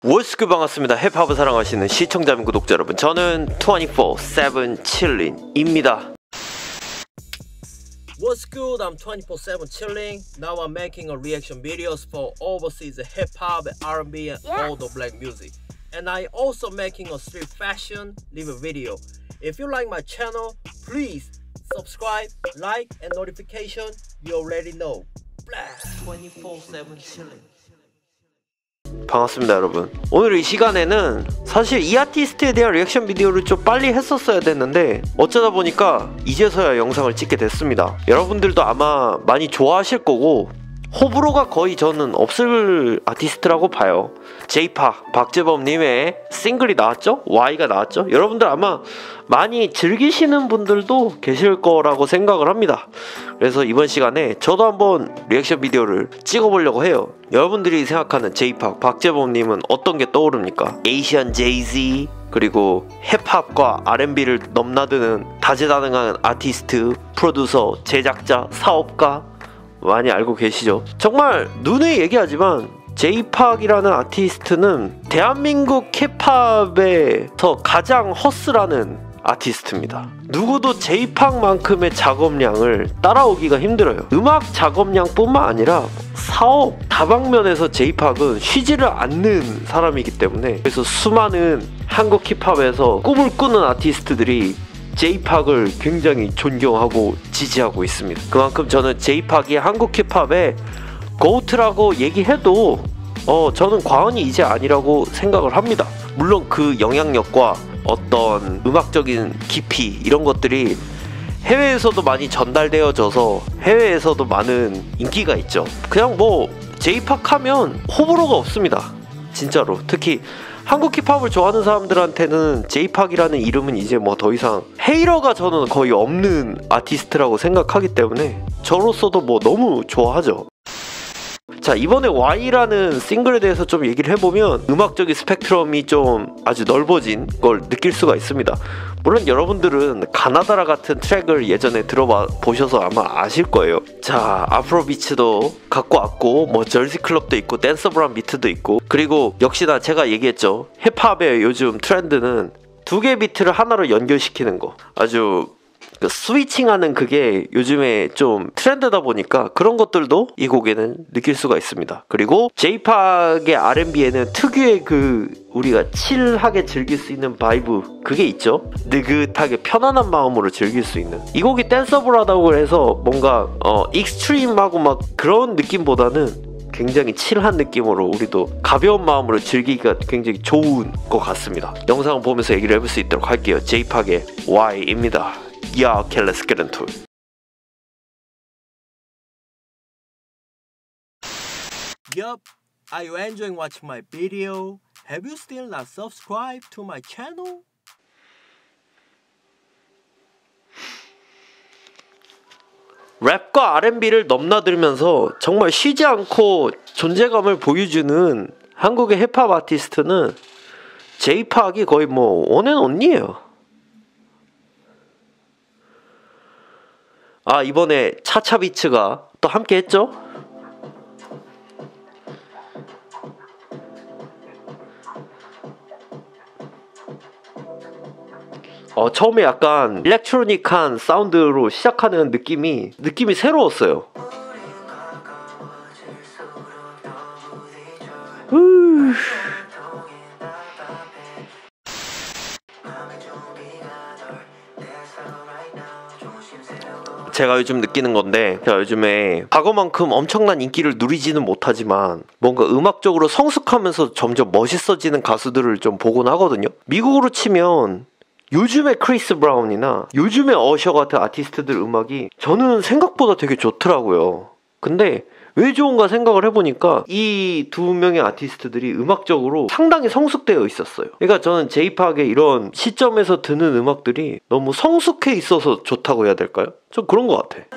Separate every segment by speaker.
Speaker 1: 월스크 반갑습니다. 힙합을 사랑하시는 시청자 및 구독자 여러분, 저는 24/7 chilling입니다. What's good? I'm 24/7 chilling. Now I'm making a reaction videos for overseas hip hop, R&B, and all the black music. And I also making a street fashion live video. If you like my channel, please subscribe, like, and notification. You already know. 24/7 chilling. 반갑습니다 여러분. 오늘 이 시간에는 사실 이 아티스트에 대한 리액션 비디오를 좀 빨리 했었어야 됐는데 어쩌다 보니까 이제서야 영상을 찍게 됐습니다. 여러분들도 아마 많이 좋아하실 거고 호불호가 거의 저는 없을 아티스트라고 봐요. J-POP 박재범님의 싱글이 나왔죠? Y가 나왔죠? 여러분들 아마 많이 즐기시는 분들도 계실 거라고 생각을 합니다. 그래서 이번 시간에 저도 한번 리액션 비디오를 찍어보려고 해요. 여러분들이 생각하는 J-POP 박재범님은 어떤 게 떠오릅니까? 에이시안 제이지, 그리고 힙합과 R&B를 넘나드는 다재다능한 아티스트, 프로듀서, 제작자, 사업가 많이 알고 계시죠? 정말 누누이 얘기하지만 J-POP이라는 아티스트는 대한민국 힙합에서 가장 허스라는 아티스트입니다. 누구도 J-POP만큼의 작업량을 따라오기가 힘들어요. 음악 작업량뿐만 아니라 사업 다방면에서 J-POP은 쉬지를 않는 사람이기 때문에, 그래서 수많은 한국 힙합에서 꿈을 꾸는 아티스트들이 J-POP을 굉장히 존경하고 지지하고 있습니다. 그만큼 저는 J-POP이 한국 힙합의 고트라고 얘기해도 저는 과언이 이제 아니라고 생각을 합니다. 물론 그 영향력과 어떤 음악적인 깊이 이런 것들이 해외에서도 많이 전달되어져서 해외에서도 많은 인기가 있죠. 그냥 뭐 J-POP 하면 호불호가 없습니다. 진짜로. 특히 한국 힙합을 좋아하는 사람들한테는 J-POP이라는 이름은 이제 뭐 더 이상 헤이러가 저는 거의 없는 아티스트라고 생각하기 때문에 저로서도 뭐 너무 좋아하죠. 자, 이번에 Y라는 싱글에 대해서 좀 얘기를 해보면 음악적인 스펙트럼이 좀 아주 넓어진 걸 느낄 수가 있습니다. 물론 여러분들은 가나다라 같은 트랙을 예전에 들어보셔서 아마 아실 거예요. 자, 아프로비츠도 갖고 왔고 뭐 절지클럽도 있고 댄서블한 비트도 있고, 그리고 역시나 제가 얘기했죠. 힙합의 요즘 트렌드는 두 개 비트를 하나로 연결시키는 거, 아주 스위칭하는 그게 요즘에 좀 트렌드다 보니까 그런 것들도 이 곡에는 느낄 수가 있습니다. 그리고 J-POP의 R&B에는 특유의 그 우리가 칠하게 즐길 수 있는 바이브, 그게 있죠. 느긋하게 편안한 마음으로 즐길 수 있는, 이 곡이 댄서블하다고 해서 뭔가 익스트림하고 막 그런 느낌보다는 굉장히 칠한 느낌으로 우리도 가벼운 마음으로 즐기기가 굉장히 좋은 것 같습니다. 영상을 보면서 얘기를 해볼 수 있도록 할게요. J-POP의 Y입니다. Yeah, okay, let's get into it. Yup, are you enjoying watching my video? Have you still not subscribed to my channel? 랩과 R&B를 넘나들면서 정말 쉬지 않고 존재감을 보여주는 한국의 힙합 아티스트는 J-POP이 거의 뭐 원앤온리예요. 아, 이번에 차차비츠가 또 함께 했죠? 처음에 약간 일렉트로닉한 사운드로 시작하는 느낌이 새로웠어요. 제가 요즘 느끼는 건데, 제가 요즘에 과거만큼 엄청난 인기를 누리지는 못하지만 뭔가 음악적으로 성숙하면서 점점 멋있어지는 가수들을 좀 보곤 하거든요. 미국으로 치면 요즘의 크리스 브라운이나 요즘의 어셔 같은 아티스트들 음악이 저는 생각보다 되게 좋더라고요. 근데 왜 좋은가 생각을 해보니까 이 두 명의 아티스트들이 음악적으로 상당히 성숙되어 있었어요. 그러니까 저는 J-POP의 이런 시점에서 드는 음악들이 너무 성숙해 있어서 좋다고 해야 될까요? 좀 그런 것 같아.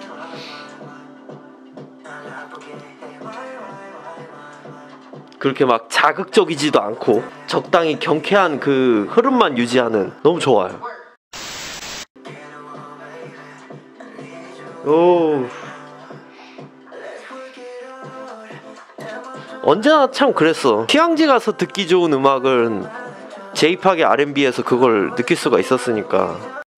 Speaker 1: 그렇게 막 자극적이지도 않고 적당히 경쾌한 그 흐름만 유지하는, 너무 좋아요. 오. 언제나 참 그랬어. 휴양지 가서 듣기 좋은 음악은 J-팝의 R&B에서 그걸 느낄 수가 있었으니까.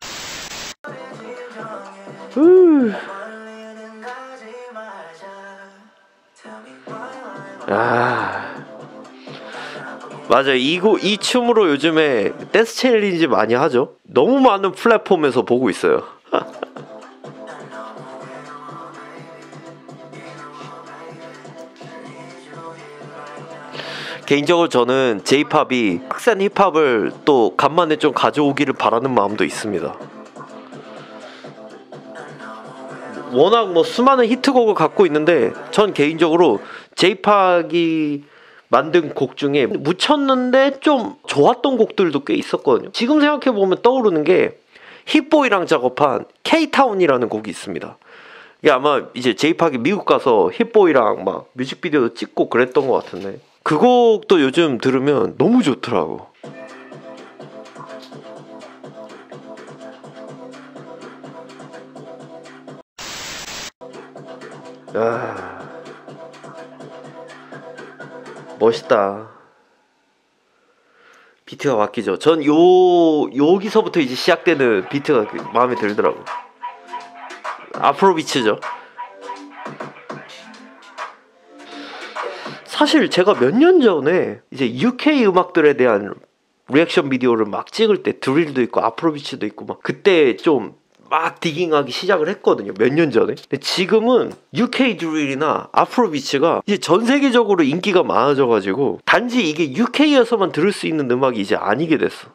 Speaker 1: 맞아. 이 춤으로 요즘에 댄스 챌린지 많이 하죠. 너무 많은 플랫폼에서 보고 있어요. 개인적으로 저는 J-팝이 빡센 힙합을 또 간만에 좀 가져오기를 바라는 마음도 있습니다. 워낙 뭐 수많은 히트곡을 갖고 있는데 전 개인적으로 J-팝이 만든 곡 중에 묻혔는데 좀 좋았던 곡들도 꽤 있었거든요. 지금 생각해보면 떠오르는 게 힙보이랑 작업한 K-타운이라는 곡이 있습니다. 이게 아마 이제 J-팝이 미국 가서 힙보이랑 막 뮤직비디오도 찍고 그랬던 것 같은데 그 곡도 요즘 들으면 너무 좋더라고. 멋있다. 비트가 바뀌죠. 전 여기서부터 이제 시작되는 비트가 마음에 들더라고. 아프로비츠죠. 사실 제가 몇 년 전에 이제 UK 음악들에 대한 리액션 비디오를 막 찍을 때 드릴도 있고 아프로비츠도 있고 막 그때 좀 막 디깅하기 시작을 했거든요. 몇 년 전에. 근데 지금은 UK 드릴이나 아프로비츠가 이제 전 세계적으로 인기가 많아져가지고 단지 이게 UK에서만 들을 수 있는 음악이 이제 아니게 됐어.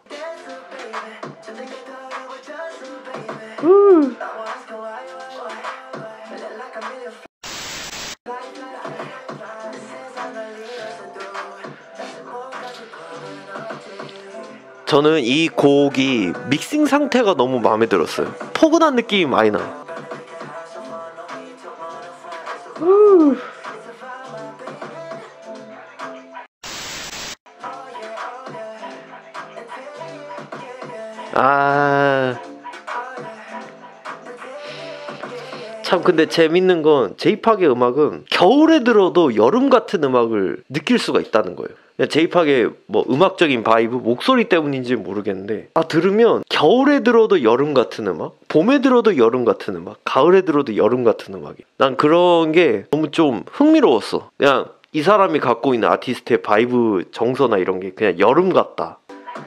Speaker 1: 저는 이 곡이 믹싱 상태가 너무 마음에 들었어요. 포근한 느낌이 많이 나. 참 근데 재밌는 건 J-팝의 음악은 겨울에 들어도 여름 같은 음악을 느낄 수가 있다는 거예요. J-팝의 뭐 음악적인 바이브, 목소리 때문인지 모르겠는데 들으면 겨울에 들어도 여름 같은 음악, 봄에 들어도 여름 같은 음악, 가을에 들어도 여름 같은 음악이. 난 그런 게 너무 좀 흥미로웠어. 그냥 이 사람이 갖고 있는 아티스트의 바이브 정서나 이런 게 그냥 여름 같다.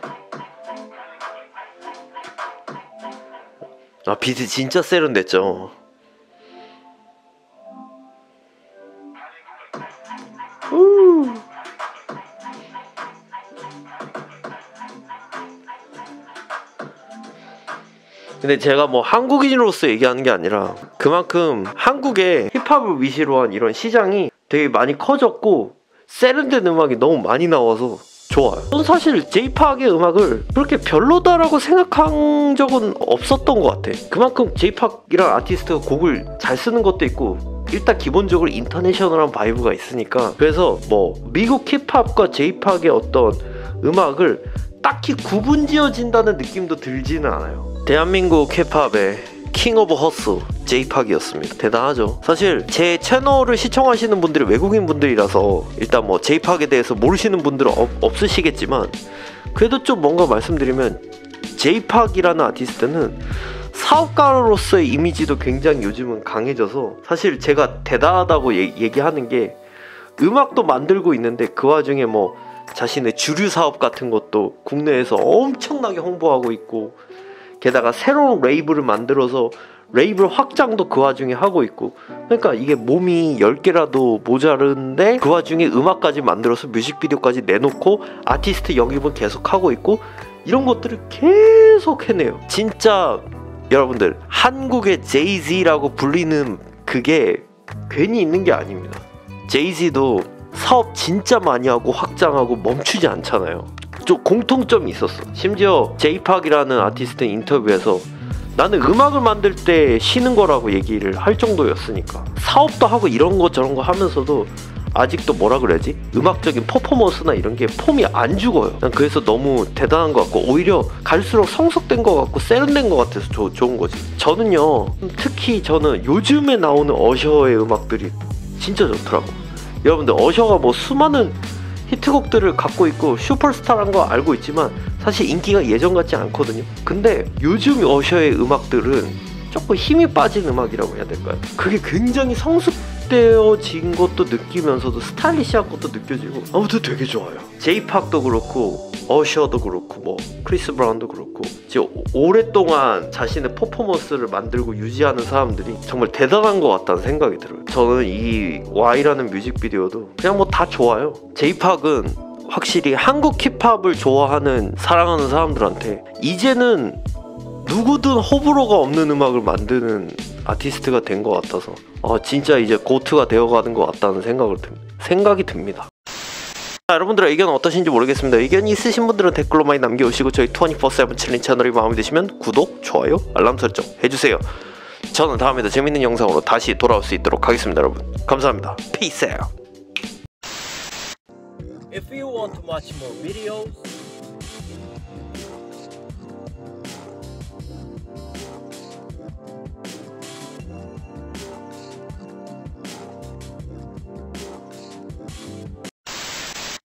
Speaker 1: 비트 진짜 세련됐죠. 근데 제가 뭐 한국인으로서 얘기하는 게 아니라 그만큼 한국의 힙합을 위시로 한 이런 시장이 되게 많이 커졌고 세련된 음악이 너무 많이 나와서 좋아요. 저는 사실 J-팝의 음악을 그렇게 별로다라고 생각한 적은 없었던 것 같아. 그만큼 J-팝이란 아티스트가 곡을 잘 쓰는 것도 있고 일단 기본적으로 인터내셔널한 바이브가 있으니까 그래서 뭐 미국 힙합과 J-팝의 어떤 음악을 딱히 구분지어진다는 느낌도 들지는 않아요. 대한민국 힙합의 킹 오브 허스 J-팝이었습니다. 대단하죠. 사실 제 채널을 시청하시는 분들이 외국인 분들이라서 일단 뭐 J-팝에 대해서 모르시는 분들은 없으시겠지만 그래도 좀 뭔가 말씀드리면 J-팝이라는 아티스트는 사업가로서의 이미지도 굉장히 요즘은 강해져서 사실 제가 대단하다고 얘기하는 게 음악도 만들고 있는데 그 와중에 뭐 자신의 주류 사업 같은 것도 국내에서 엄청나게 홍보하고 있고 게다가 새로운 레이블을 만들어서 레이블 확장도 그 와중에 하고 있고 그러니까 이게 몸이 10개라도 모자른데 그 와중에 음악까지 만들어서 뮤직비디오까지 내놓고 아티스트 영입은 계속 하고 있고 이런 것들을 계속 해내요. 진짜 여러분들 한국의 제이지라고 불리는 그게 괜히 있는 게 아닙니다. 제이지도 사업 진짜 많이 하고 확장하고 멈추지 않잖아요. 좀 공통점이 있었어. 심지어 J-팝이라는 아티스트 인터뷰에서 나는 음악을 만들 때 쉬는 거라고 얘기를 할 정도였으니까 사업도 하고 이런 거 저런 거 하면서도 아직도 뭐라 그래야지? 음악적인 퍼포먼스나 이런 게 폼이 안 죽어요. 난 그래서 너무 대단한 것 같고 오히려 갈수록 성숙된 것 같고 세련된 것 같아서 좋은 거지. 저는요 특히 저는 요즘에 나오는 어셔의 음악들이 진짜 좋더라고. 여러분들 어셔가 뭐 수많은 히트곡들을 갖고 있고 슈퍼스타란 거 알고 있지만 사실 인기가 예전 같지 않거든요. 근데 요즘 어셔의 음악들은 조금 힘이 빠진 음악이라고 해야 될까요? 그게 굉장히 성숙되어진 것도 느끼면서도 스타일리시한 것도 느껴지고 아무튼 되게 좋아요. 제이팍도 그렇고 어셔도 그렇고 뭐 크리스 브라운도 그렇고 지금 오랫동안 자신의 퍼포먼스를 만들고 유지하는 사람들이 정말 대단한 것 같다는 생각이 들어요. 저는 이 Y라는 뮤직비디오도 그냥 뭐 다 좋아요. 제이팍은 확실히 한국 힙합을 좋아하는 사랑하는 사람들한테 이제는 누구든 호불호가 없는 음악을 만드는 아티스트가 된 것 같아서 진짜 이제 고트가 되어가는 것 같다는 생각이 듭니다. 자, 여러분들의 의견은 어떠신지 모르겠습니다. 의견이 있으신 분들은 댓글로 많이 남겨주시고 저희 24/7 챌린지 채널이 마음에 드시면 구독, 좋아요, 알람 설정 해주세요. 저는 다음에도 재밌는 영상으로 다시 돌아올 수 있도록 하겠습니다. 여러분 감사합니다. Peace out.
Speaker 2: If you want to watch more videos,